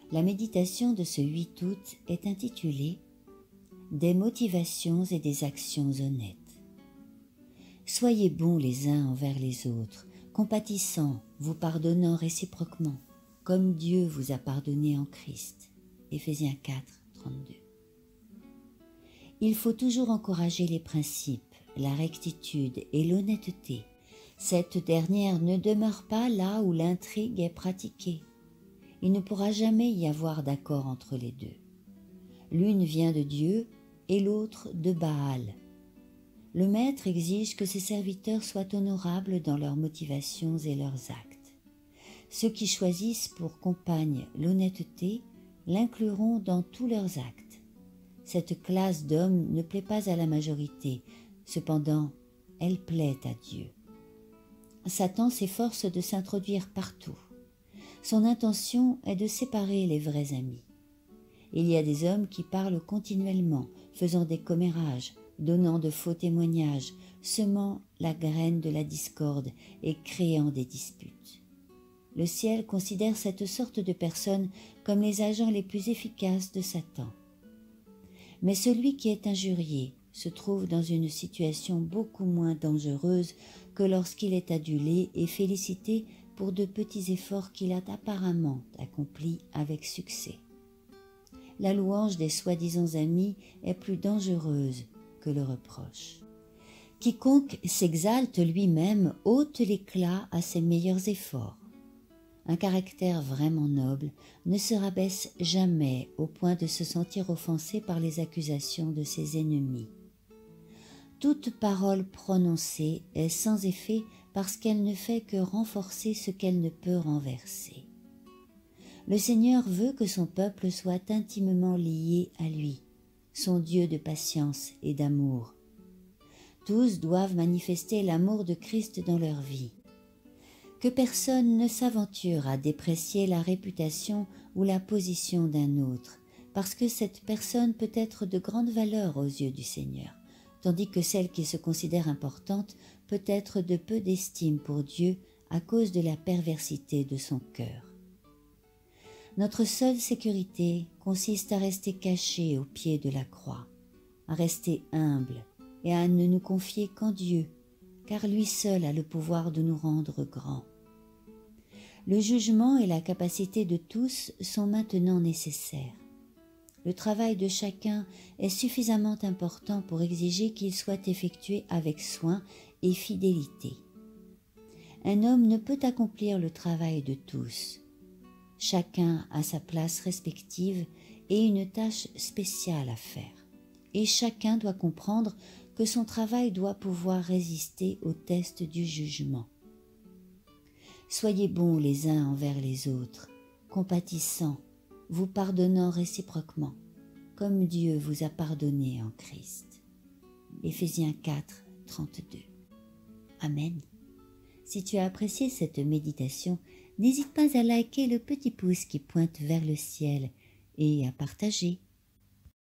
La méditation de ce 8 août est intitulée « Des motivations et des actions honnêtes ». Soyez bons les uns envers les autres, compatissants, vous pardonnant réciproquement, comme Dieu vous a pardonné en Christ. Éphésiens 4, 32. Il faut toujours encourager les principes, la rectitude et l'honnêteté. Cette dernière ne demeure pas là où l'intrigue est pratiquée. Il ne pourra jamais y avoir d'accord entre les deux. L'une vient de Dieu et l'autre de Baal. Le Maître exige que ses serviteurs soient honorables dans leurs motivations et leurs actes. Ceux qui choisissent pour compagne l'honnêteté l'incluront dans tous leurs actes. Cette classe d'hommes ne plaît pas à la majorité, cependant, elle plaît à Dieu. Satan s'efforce de s'introduire partout. Son intention est de séparer les vrais amis. Il y a des hommes qui parlent continuellement, faisant des commérages, donnant de faux témoignages, semant la graine de la discorde et créant des disputes. Le ciel considère cette sorte de personnes comme les agents les plus efficaces de Satan. Mais celui qui est injurié se trouve dans une situation beaucoup moins dangereuse que lorsqu'il est adulé et félicité pour de petits efforts qu'il a apparemment accomplis avec succès. La louange des soi-disant amis est plus dangereuse que le reproche. Quiconque s'exalte lui-même ôte l'éclat à ses meilleurs efforts. Un caractère vraiment noble ne se rabaisse jamais au point de se sentir offensé par les accusations de ses ennemis. Toute parole prononcée est sans effet parce qu'elle ne fait que renforcer ce qu'elle ne peut renverser. Le Seigneur veut que son peuple soit intimement lié à lui, son Dieu de patience et d'amour. Tous doivent manifester l'amour de Christ dans leur vie. Que personne ne s'aventure à déprécier la réputation ou la position d'un autre, parce que cette personne peut être de grande valeur aux yeux du Seigneur, tandis que celle qui se considère importante peut être de peu d'estime pour Dieu à cause de la perversité de son cœur. Notre seule sécurité consiste à rester cachés au pied de la croix, à rester humbles et à ne nous confier qu'en Dieu, car lui seul a le pouvoir de nous rendre grands. Le jugement et la capacité de tous sont maintenant nécessaires. Le travail de chacun est suffisamment important pour exiger qu'il soit effectué avec soin et fidélité. Un homme ne peut accomplir le travail de tous. Chacun a sa place respective et une tâche spéciale à faire. Et chacun doit comprendre que son travail doit pouvoir résister au test du jugement. Soyez bons les uns envers les autres, compatissants, vous pardonnant réciproquement, comme Dieu vous a pardonné en Christ. Éphésiens 4, 32. Amen. Si tu as apprécié cette méditation, n'hésite pas à liker le petit pouce qui pointe vers le ciel et à partager.